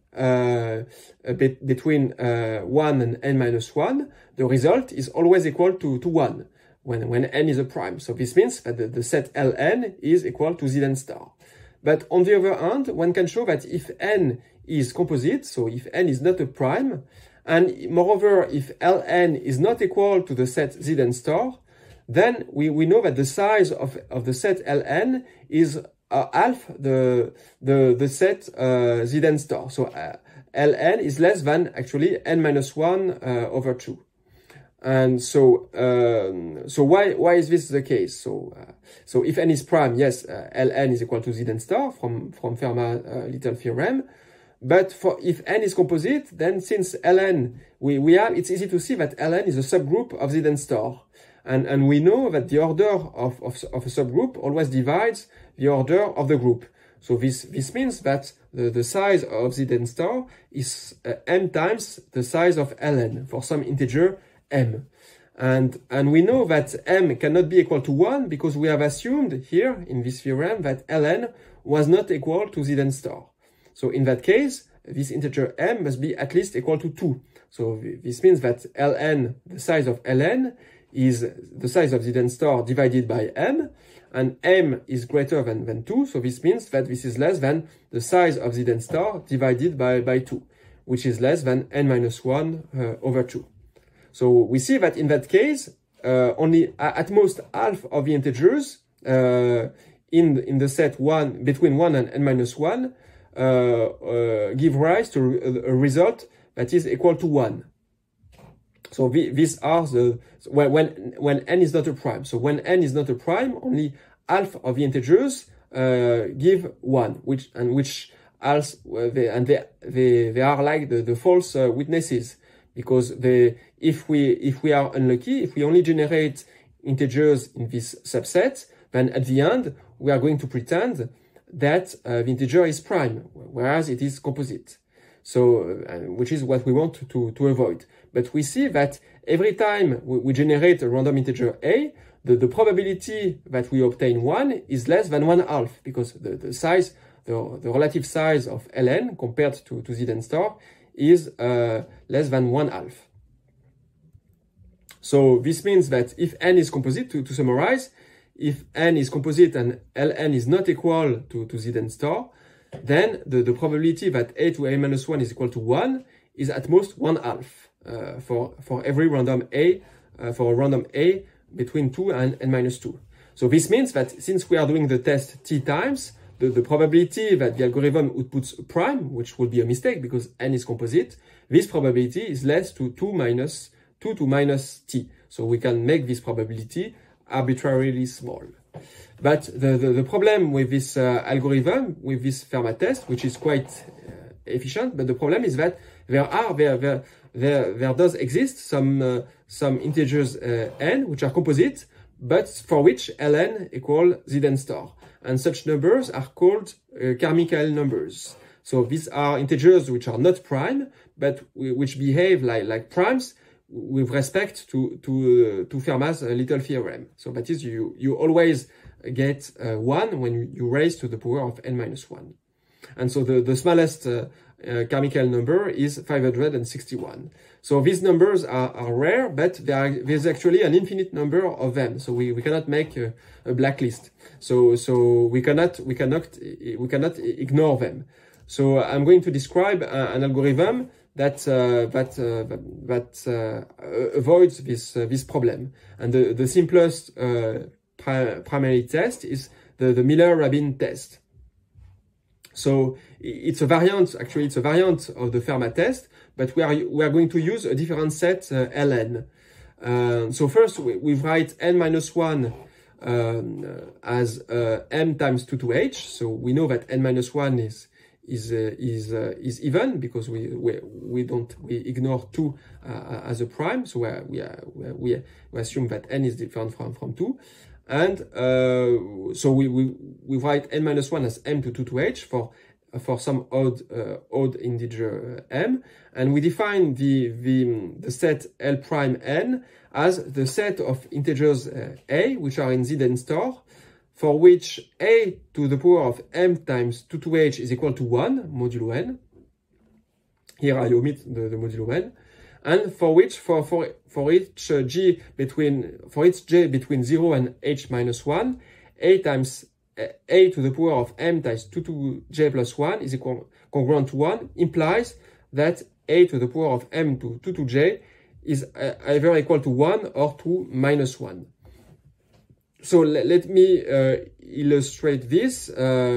between 1 and n minus 1, the result is always equal to 1 when n is a prime. So this means that the set Ln is equal to Zn star. But on the other hand, one can show that if n is composite, so if n is not a prime, and moreover, if Ln is not equal to the set Zn star, then we know that the size of the set Ln is half the set Zn star. So Ln is less than actually n minus 1 over 2. And so why is this the case? So if n is prime, yes, Ln is equal to Zn star from Fermat Little theorem. But if n is composite, then since Ln it's easy to see that Ln is a subgroup of Zn star, and we know that the order of a subgroup always divides the order of the group. So this means that the size of Zn star is m times the size of Ln for some integer m. And we know that m cannot be equal to 1 because we have assumed here in this theorem that Ln was not equal to Zn star. So in that case, this integer m must be at least equal to 2. So this means that Ln, the size of Ln, is the size of Zn star divided by m, and m is greater than 2, so this means that this is less than the size of Zn star divided by 2, which is less than n minus 1 over 2. So we see that in that case, only at most half of the integers in the set between 1 and n minus 1 give rise to a result that is equal to 1. So these are when n is not a prime. So when n is not a prime, only half of the integers give 1, which are like the false witnesses, because if we are unlucky, if we only generate integers in this subset, then at the end we are going to pretend that the integer is prime, whereas it is composite. So, which is what we want to avoid. but we see that every time we generate a random integer a, the probability that we obtain 1 is less than 1/2, because the size, the relative size of ln compared to zn star is less than 1/2. So this means that if n is composite, to summarize, if n is composite and ln is not equal to zn star, then the probability that a to a minus 1 is equal to 1 is at most 1/2 for every random a, for a random a between 2 and n minus 2. So this means that since we are doing the test t times, the probability that the algorithm outputs a prime, which will be a mistake because n is composite, this probability is less to 2 to minus t. So we can make this probability arbitrarily small. But the problem with this algorithm, with this Fermat test, which is quite efficient, but the problem is that there does exist some integers n which are composite, but for which ln equal zn star. And such numbers are called Carmichael numbers. So these are integers which are not prime, but which behave like primes with respect to Fermat's little theorem. So that is, you always get 1 when you raise to the power of n minus 1. And so the smallest Carmichael number is 561. So these numbers are rare, but there's actually an infinite number of them. So we cannot make a blacklist. So we cannot ignore them. So I'm going to describe an algorithm that avoids this problem. And the simplest primary test is the Miller-Rabin test. So it's a variant of the Fermat test, but we are going to use a different set ln. So first we write n minus 1 as m times 2 to h. So we know that n minus 1 is even because we ignore 2 as a prime. So we assume that n is different from 2. And so we write n minus 1 as m to 2 to h for some odd integer m, and we define the set L prime n as the set of integers a which are in zn star, for which a to the power of m times 2 to h is equal to 1 modulo n. Here I omit the modulo n. And for which for each j between 0 and h minus 1, a times a to the power of m times 2 to j plus 1 is congruent to 1 implies that a to the power of m to 2 to j is either equal to 1 or to minus 1. So let me illustrate this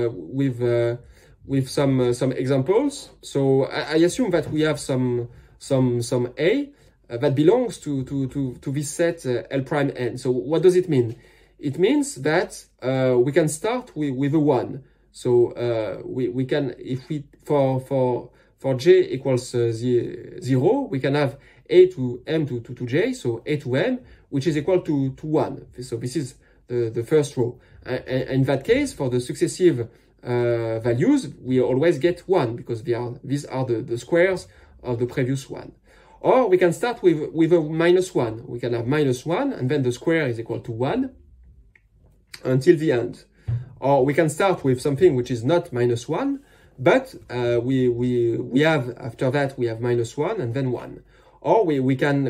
with some examples. So I assume that we have some a that belongs to this set L prime n. So what does it mean? It means that we can start with a 1. So we can, if we for j equals 0, we can have a to m to j, so a to m, which is equal to 1. So this is the first row. In that case, for the successive values, we always get 1 because these are the squares of the previous one. Or we can start with a minus 1. We can have minus 1 and then the square is equal to 1 until the end. Or we can start with something which is not minus 1, but we have, after that we have minus 1 and then 1. Or we can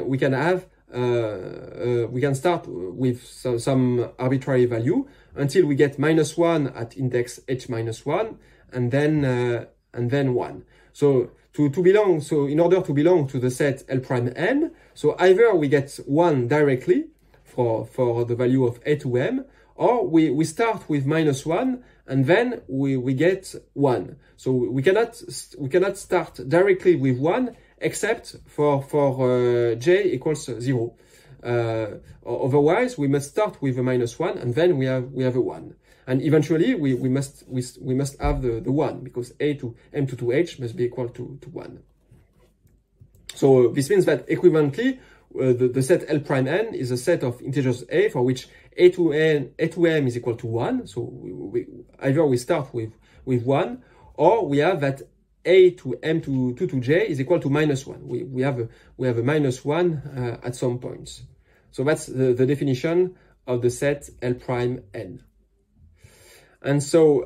start with some arbitrary value until we get minus 1 at index h minus 1 and then 1. So in order to belong to the set L prime n, so either we get 1 directly for the value of a to m, or we start with minus 1 and then we get 1. So we cannot start directly with 1 except for j equals 0. Otherwise we must start with a minus 1 and then we have a 1. And eventually we must have the 1 because a to m to 2h must be equal to 1. So this means that equivalently the set L prime n is a set of integers a for which a to m is equal to 1. So either we start with 1, or we have that a to m to 2 to j is equal to -1. We have a -1 at some points. So that's the definition of the set L prime n. And so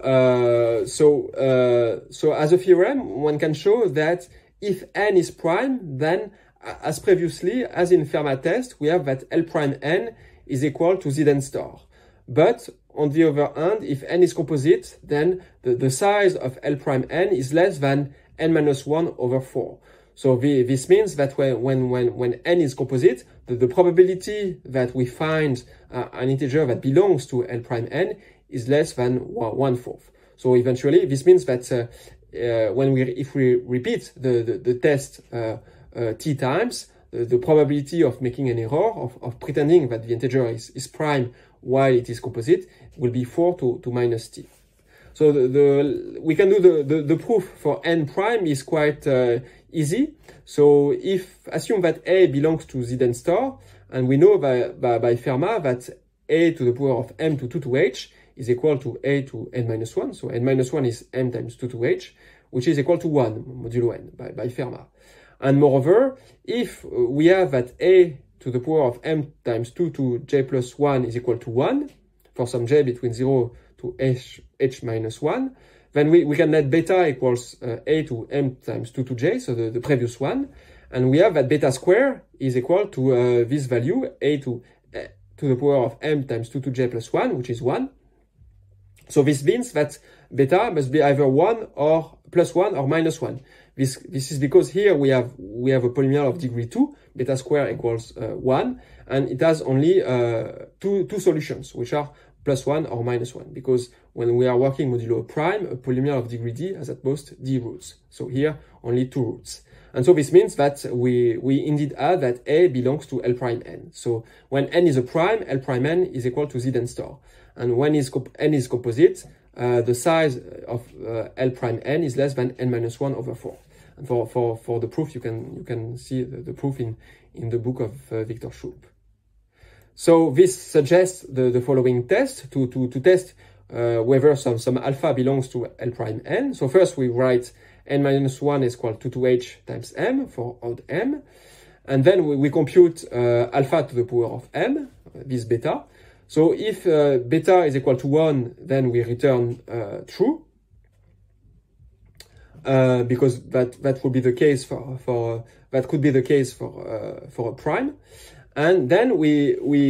as a theorem, one can show that if n is prime, then as previously, as in Fermat test, we have that L prime n is equal to Zn star. But on the other hand, if n is composite, then the size of L prime n is less than n minus 1 over 4. So this means that when n is composite, the probability that we find an integer that belongs to L prime n is less than 1/4. So eventually, this means that if we repeat the test t times, the probability of making an error, of pretending that the integer is prime while it is composite, will be 4 to minus t. So we can do the proof for n prime is quite easy. So assume that a belongs to Zn star, and we know by Fermat that a to the power of m to 2 to h is equal to a to n minus 1. So n minus 1 is m times 2 to h, which is equal to 1 modulo n by Fermat. And moreover, if we have that a to the power of m times 2 to j plus 1 is equal to 1, for some j between 0 to h minus 1, then we can let beta equals a to m times 2 to j, so the previous one, and we have that beta square is equal to this value, a to the power of m times 2 to j plus 1, which is 1. So this means that beta must be either 1 or plus 1 or minus 1. This is because here we have a polynomial of degree 2, beta square equals 1, and it has only two solutions, which are plus 1 or minus 1, because when we are working modulo prime, a polynomial of degree d has at most d roots. So here, only 2 roots. And so this means that we indeed add that a belongs to L prime n. So when n is a prime, L prime n is equal to Zn star. And when n is composite, the size of L prime n is less than n minus 1 over 4. And for the proof, you can see the proof in the book of Victor Schulp. So this suggests the following test to test whether some alpha belongs to L prime n. So first we write n minus 1 is equal to 2h times m for odd m. And then we compute alpha to the power of m, this beta. So if beta is equal to 1, then we return true. Because that would be the case for that could be the case for a prime. And then we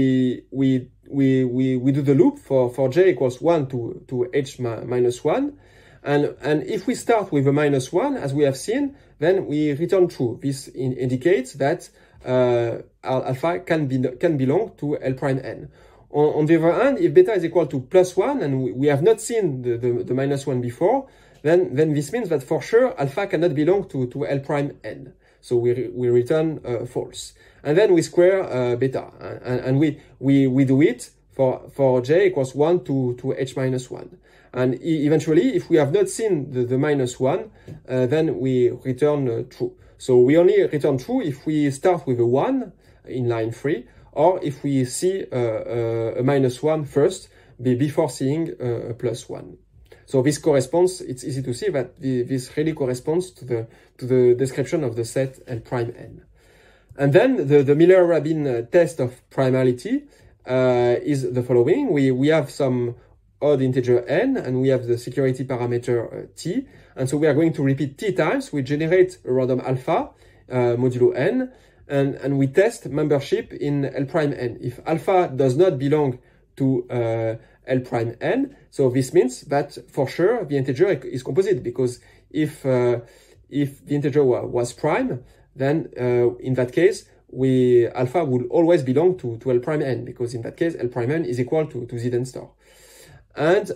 do the loop for j equals 1 to h minus 1. And if we start with a minus 1, as we have seen, then we return true. This indicates that alpha can belong to L prime n. On the other hand, if beta is equal to plus 1, and we have not seen the minus 1 before, then this means that for sure alpha cannot belong to L prime n. So we return false. And then we square beta, and we do it for j equals 1 to h minus 1. And eventually, if we have not seen the minus 1, then we return true. So we only return true if we start with a 1 in line 3, or if we see a minus 1 first, before seeing a plus 1. So this corresponds, it's easy to see that this really corresponds to the description of the set L prime n. And then the Miller-Rabin test of primality is the following. We have some odd integer n, and we have the security parameter t. And so we are going to repeat t times. We generate a random alpha modulo n, and we test membership in L prime n. If alpha does not belong to L prime n, so this means that for sure the integer is composite, because if the integer was prime, then in that case alpha will always belong to L prime n, because in that case L prime n is equal to Zn star. And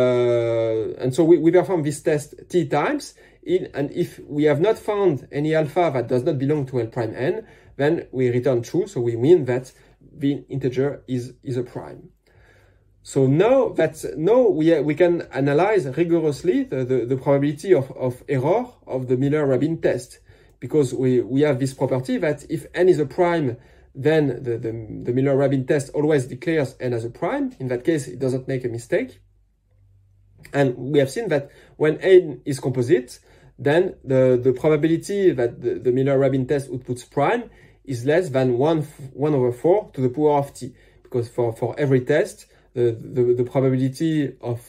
so we perform this test t times, and if we have not found any alpha that does not belong to L prime n, then we return true, so we mean that the integer is a prime. So now we can analyze rigorously the probability of error of the Miller-Rabin test, because we have this property that if n is a prime, then the Miller-Rabin test always declares n as a prime. In that case, it doesn't make a mistake. And we have seen that when n is composite, then the probability that the Miller-Rabin test outputs prime is less than 1 over 4 to the power of t, because for every test, the probability of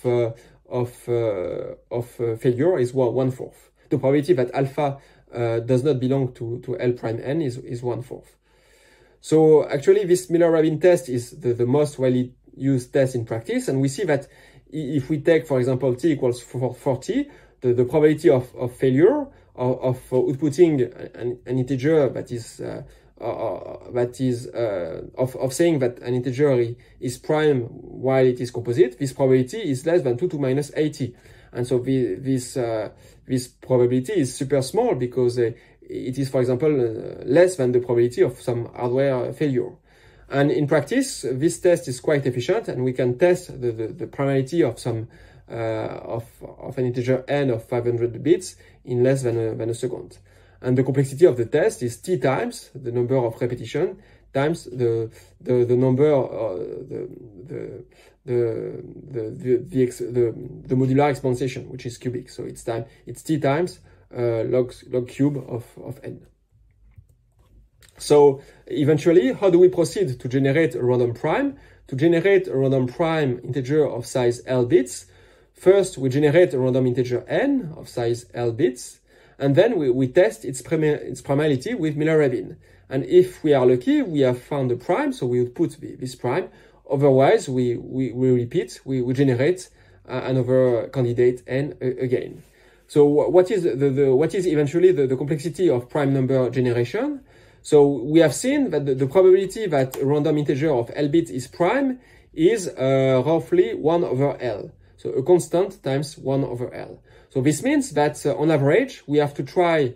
failure is 1/4. The probability that alpha does not belong to L prime n is 1/4. So actually, this Miller-Rabin test is the most widely used test in practice, and we see that if we take, for example, t equals 40, the probability of failure of outputting an integer that is of saying that an integer is prime while it is composite, this probability is less than 2 to minus 80. And so this probability is super small because it is, for example, less than the probability of some hardware failure. And in practice, this test is quite efficient, and we can test the primality of some of an integer n of 500 bits in less than a second. And the complexity of the test is t times the number of repetition times the number the modular exponentiation, which is cubic. So it's t times log cube of n. So eventually, how do we proceed to generate a random prime? To generate a random prime integer of size L bits, first we generate a random integer n of size L bits, and then we test its primality with Miller-Rabin. And if we are lucky, we have found a prime, so we would put this prime. Otherwise, we repeat, we generate another candidate n again. So what is eventually the complexity of prime number generation? So we have seen that the probability that a random integer of L bits is prime is roughly 1 over L. So a constant times 1 over L. So this means that on average, we have to try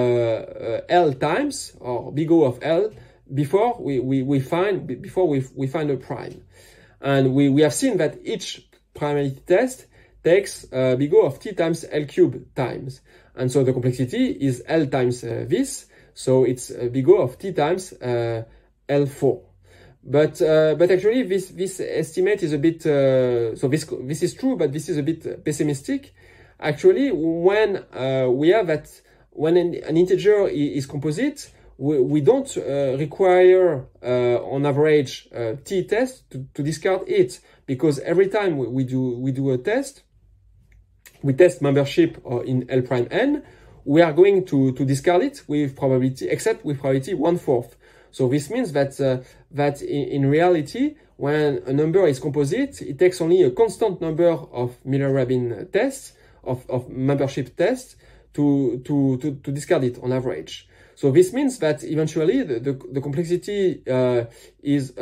L times, or big O of L, before we find a prime. And we have seen that each primality test takes big O of t times L cube times. And so the complexity is L times this. So it's big O of t times L4. But actually this estimate is a bit, so this is true, but this is a bit pessimistic. Actually, when we have that, when an integer is composite, we don't require on average t test to discard it, because every time we do a test, we test membership in L prime n, we are going to discard it with probability, except with probability 1/4. So this means that in reality, when a number is composite, it takes only a constant number of Miller-Rabin tests, of membership tests, to discard it on average. So this means that eventually the complexity is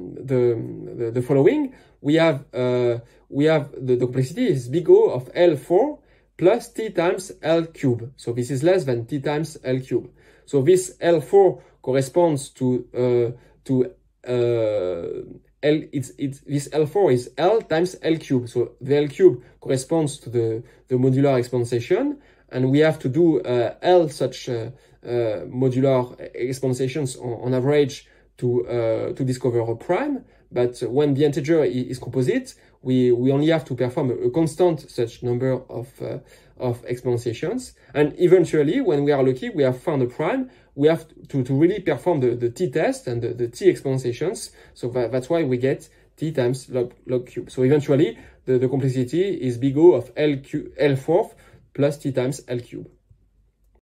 the following. We have the complexity is big O of L4 plus t times L cube. So this is less than t times L cube. So this L4 corresponds to L. This L4 is L times L cube. So the L cube corresponds to the modular exponentiation, and we have to do L such modular exponentiations on average to discover a prime. But when the integer is composite, we only have to perform a constant such number of exponentiations. And eventually, when we are lucky, we have found a prime, we have to really perform the t-test and the t exponentiations. So that's why we get t times log cube. So eventually, the complexity is big O of L4 plus t times L cube.